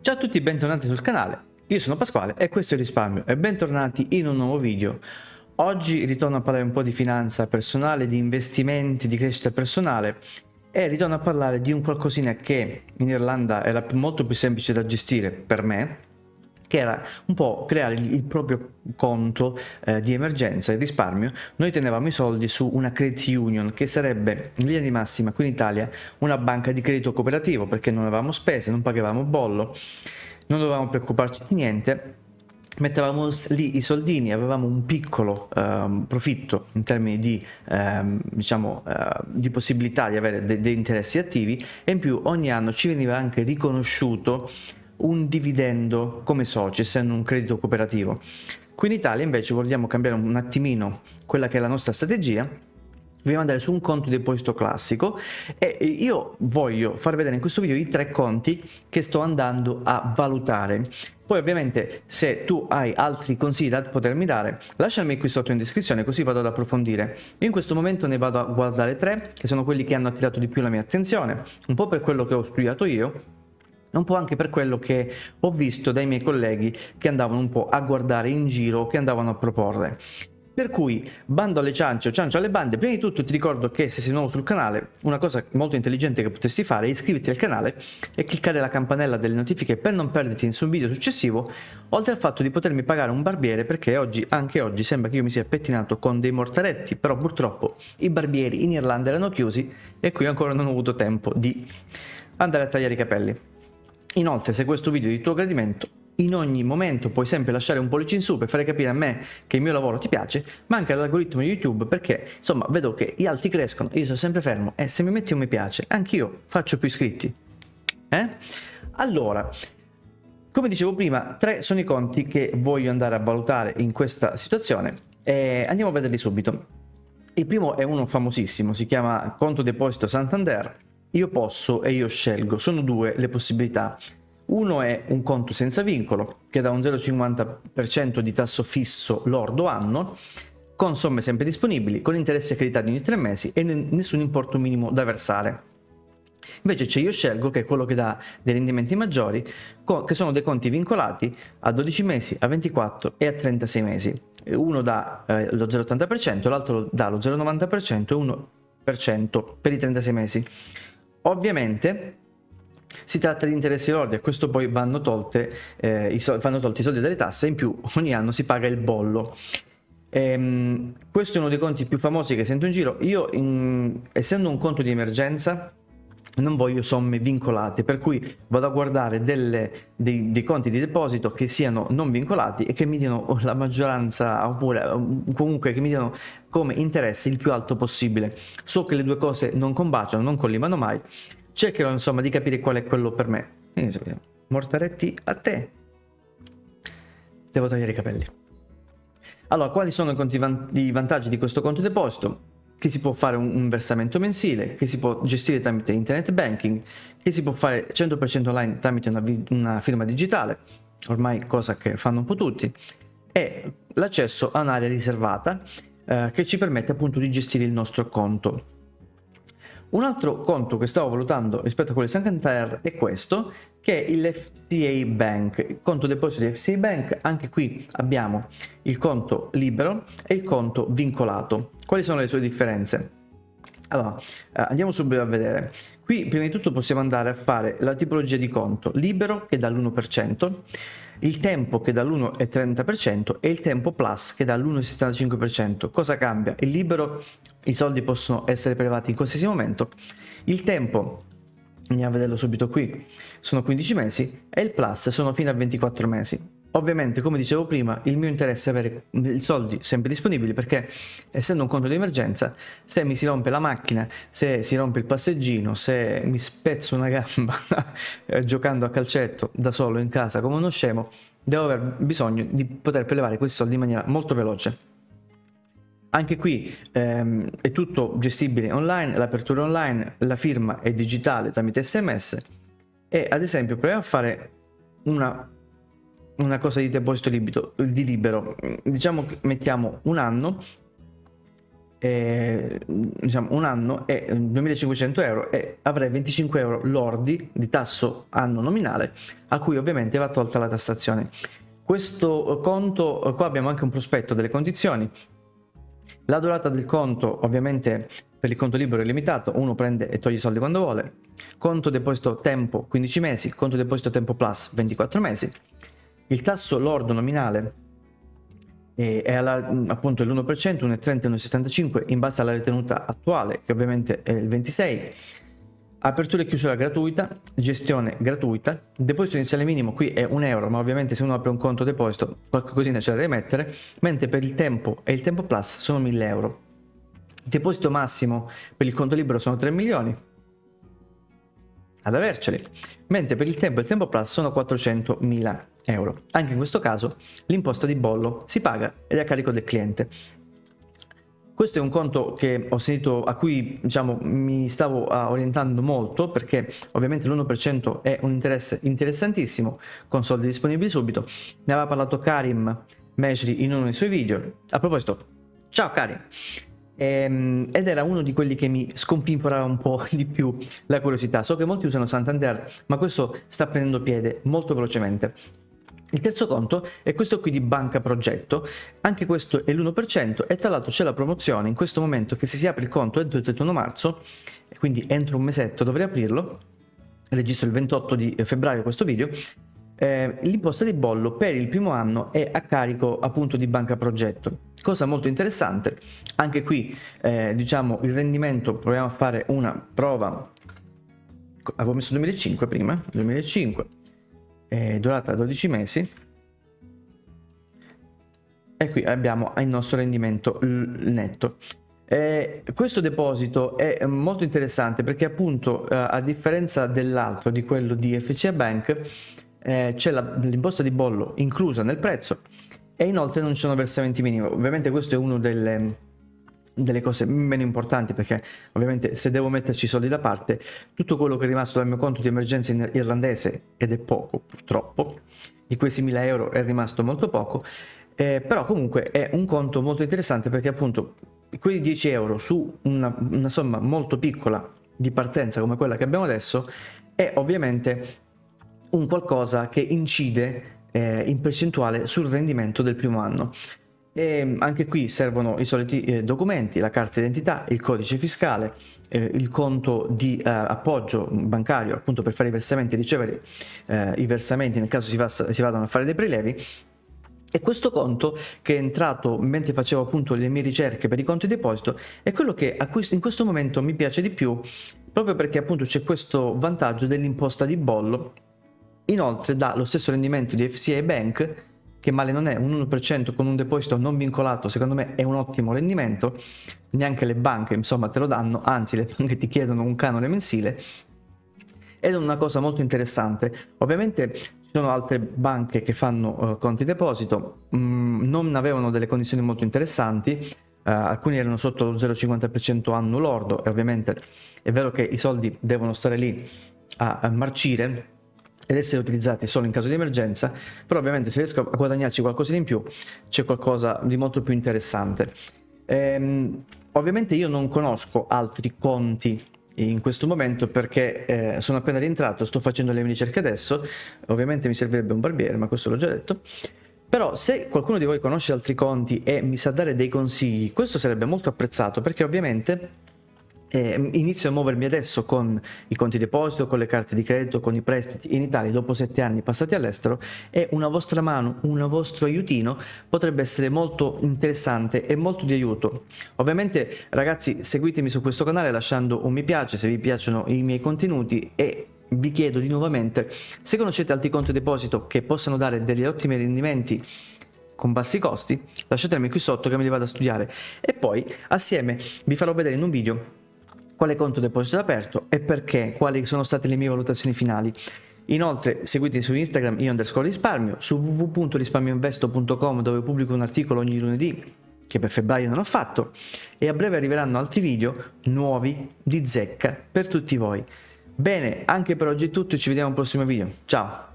Ciao a tutti, bentornati sul canale. Io sono Pasquale e questo è il Risparmio e bentornati in un nuovo video. Oggi ritorno a parlare un po' di finanza personale, di investimenti, di crescita personale e ritorno a parlare di un qualcosina che in Irlanda era molto più semplice da gestire per me, che era un po' creare il proprio conto di emergenza e risparmio. Noi tenevamo i soldi su una credit union, che sarebbe in linea di massima qui in Italia una banca di credito cooperativo, perché non avevamo spese, non pagavamo bollo, non dovevamo preoccuparci di niente, mettevamo lì i soldini, avevamo un piccolo profitto in termini di, di possibilità di avere dei interessi attivi, e in più ogni anno ci veniva anche riconosciuto un dividendo come soci, essendo un credito cooperativo. Qui in Italia invece vogliamo cambiare un attimino quella che è la nostra strategia. Dobbiamo andare su un conto deposito classico e io voglio far vedere in questo video i 3 conti che sto andando a valutare. Poi ovviamente se tu hai altri consigli da potermi dare, lasciami qui sotto in descrizione, così vado ad approfondire. Io in questo momento ne vado a guardare 3, che sono quelli che hanno attirato di più la mia attenzione, un po' per quello che ho studiato io, un po' anche per quello che ho visto dai miei colleghi che andavano un po' a guardare in giro, che andavano a proporre. Per cui, bando alle ciance o ciancio alle bande, prima di tutto ti ricordo che se sei nuovo sul canale, una cosa molto intelligente che potresti fare è iscriverti al canale e cliccare la campanella delle notifiche per non perderti nessun video successivo, oltre al fatto di potermi pagare un barbiere, perché oggi, anche oggi, sembra che io mi sia pettinato con dei mortaretti, però purtroppo i barbieri in Irlanda erano chiusi e qui ancora non ho avuto tempo di andare a tagliare i capelli. Inoltre, se questo video è di tuo gradimento, in ogni momento puoi sempre lasciare un pollice in su per fare capire a me che il mio lavoro ti piace, ma anche all'algoritmo di YouTube, perché insomma vedo che gli altri crescono, io sono sempre fermo e se mi metti un mi piace, anch'io faccio più iscritti. Allora, come dicevo prima, 3 sono i conti che voglio andare a valutare in questa situazione e andiamo a vederli subito. Il primo è uno famosissimo, si chiama Conto Deposito Santander. Io posso e io scelgo, sono 2 le possibilità. Uno è un conto senza vincolo, che dà un 0,50% di tasso fisso lordo anno, con somme sempre disponibili, con interessi accreditati ogni 3 mesi e nessun importo minimo da versare. Invece c'è Io Scelgo, che è quello che dà dei rendimenti maggiori, che sono dei conti vincolati a 12 mesi, a 24 e a 36 mesi. Uno dà lo 0,80%, l'altro dà lo 0,90% e 1% per i 36 mesi. Ovviamente si tratta di interessi lordi, a questo poi vanno tolti i soldi dalle tasse, in più ogni anno si paga il bollo. Questo è uno dei conti più famosi che sento in giro. Io, essendo un conto di emergenza, non voglio somme vincolate, per cui vado a guardare dei conti di deposito che siano non vincolati e che mi diano la maggioranza, oppure comunque che mi diano come interesse il più alto possibile. So che le due cose non combaciano, non collimano mai, cercherò insomma di capire qual è quello per me. Mortaretti a te, devo tagliare i capelli. Allora, quali sono i vantaggi di questo conto deposito? Che si può fare un versamento mensile, che si può gestire tramite internet banking, che si può fare 100% online tramite una firma digitale, ormai cosa che fanno un po' tutti, e l'accesso a un'area riservata che ci permette appunto di gestire il nostro conto. Un altro conto che stavo valutando rispetto a quello di Santander è questo, che è il FCA Bank, il conto deposito di FCA Bank. Anche qui abbiamo il conto libero e il conto vincolato. Quali sono le sue differenze? Allora, andiamo subito a vedere. Qui prima di tutto possiamo andare a fare la tipologia di conto libero, che dà l'1%, il tempo che dà l'1,30% e il tempo plus che dà l'1,75%. Cosa cambia? Il libero, i soldi possono essere prelevati in qualsiasi momento, il tempo, andiamo a vederlo subito qui, sono 15 mesi e il plus sono fino a 24 mesi. Ovviamente, come dicevo prima, il mio interesse è avere i soldi sempre disponibili, perché essendo un conto di emergenza, se mi si rompe la macchina, se si rompe il passeggino, se mi spezzo una gamba giocando a calcetto da solo in casa come uno scemo, devo aver bisogno di poter prelevare questi soldi in maniera molto veloce. Anche qui è tutto gestibile online, l'apertura online, la firma è digitale tramite SMS e ad esempio proviamo a fare una cosa di deposito libero, diciamo che mettiamo un anno diciamo un anno è 2.500 euro e avrei 25 euro lordi di tasso anno nominale, a cui ovviamente va tolta la tassazione. Questo conto, qua abbiamo anche un prospetto delle condizioni. La durata del conto, ovviamente per il conto libero è limitato, uno prende e toglie i soldi quando vuole. Conto deposito tempo 15 mesi, conto deposito tempo plus 24 mesi. Il tasso lordo nominale è appunto l'1%, 1,30 e 1,75 in base alla ritenuta attuale, che ovviamente è il 26%. Apertura e chiusura gratuita, gestione gratuita, deposito iniziale minimo qui è 1 euro, ma ovviamente se uno apre un conto deposito qualcosina ce la deve mettere, mentre per il tempo e il tempo plus sono 1.000 euro. Il deposito massimo per il conto libero sono 3 milioni ad averceli, mentre per il tempo e il tempo plus sono 400.000 euro. Anche in questo caso l'imposta di bollo si paga ed è a carico del cliente. Questo è un conto che ho sentito, a cui diciamo mi stavo orientando molto, perché ovviamente l'1% è un interesse interessantissimo con soldi disponibili subito. Ne aveva parlato Karim Mejri in uno dei suoi video. A proposito, ciao Karim! Ed era uno di quelli che mi scompimporava un po' di più la curiosità. So che molti usano Santander, ma questo sta prendendo piede molto velocemente. Il terzo conto è questo qui di Banca Progetto, anche questo è l'1% e tra l'altro c'è la promozione in questo momento che se si apre il conto entro il 31 marzo, quindi entro un mesetto dovrei aprirlo, registro il 28 di febbraio questo video, l'imposta di bollo per il primo anno è a carico appunto di Banca Progetto. Cosa molto interessante, anche qui diciamo il rendimento, proviamo a fare una prova, avevo messo 2005 prima, 2005, durata 12 mesi e qui abbiamo il nostro rendimento netto. Questo deposito è molto interessante perché appunto a differenza dell'altro, di quello di FCA Bank, c'è l'imposta di bollo inclusa nel prezzo e inoltre non ci sono versamenti minimi. Ovviamente questo è uno delle cose meno importanti, perché ovviamente se devo metterci soldi da parte, tutto quello che è rimasto dal mio conto di emergenza irlandese, ed è poco purtroppo, di questi 1.000 euro è rimasto molto poco, però comunque è un conto molto interessante perché appunto quei 10 euro su una somma molto piccola di partenza come quella che abbiamo adesso è ovviamente un qualcosa che incide in percentuale sul rendimento del primo anno. E anche qui servono i soliti documenti, la carta d'identità, il codice fiscale, il conto di appoggio bancario appunto per fare i versamenti e ricevere i versamenti nel caso si vadano a fare dei prelevi. E questo conto, che è entrato mentre facevo appunto le mie ricerche per i conti deposito, è quello che in questo momento mi piace di più, proprio perché appunto c'è questo vantaggio dell'imposta di bollo. Inoltre dà lo stesso rendimento di FCA Bank, che male non è, un 1% con un deposito non vincolato, secondo me è un ottimo rendimento. Neanche le banche insomma te lo danno, anzi le banche ti chiedono un canone mensile, ed è una cosa molto interessante. Ovviamente ci sono altre banche che fanno conti deposito, non avevano delle condizioni molto interessanti, alcuni erano sotto lo 0,50% anno lordo, e ovviamente è vero che i soldi devono stare lì a marcire ed essere utilizzati solo in caso di emergenza, però ovviamente se riesco a guadagnarci qualcosa in più c'è qualcosa di molto più interessante. Ovviamente io non conosco altri conti in questo momento perché sono appena rientrato, sto facendo le mie ricerche adesso, ovviamente mi servirebbe un barbiere, ma questo l'ho già detto. Però se qualcuno di voi conosce altri conti e mi sa dare dei consigli, questo sarebbe molto apprezzato, perché ovviamente inizio a muovermi adesso con i conti deposito, con le carte di credito, con i prestiti in Italia dopo 7 anni passati all'estero, e una vostra mano, un vostro aiutino potrebbe essere molto interessante e molto di aiuto. Ovviamente ragazzi, seguitemi su questo canale lasciando un mi piace se vi piacciono i miei contenuti, e vi chiedo di nuovamente, se conoscete altri conti deposito che possano dare degli ottimi rendimenti con bassi costi, lasciatemi qui sotto che me li vado a studiare, e poi assieme vi farò vedere in un video quale conto deposito è aperto e perché, quali sono state le mie valutazioni finali. Inoltre seguitemi su Instagram io_risparmio, su www.risparmioinvesto.com dove pubblico un articolo ogni lunedì che per febbraio non ho fatto, e a breve arriveranno altri video nuovi di zecca per tutti voi. Bene, anche per oggi è tutto e ci vediamo al prossimo video. Ciao!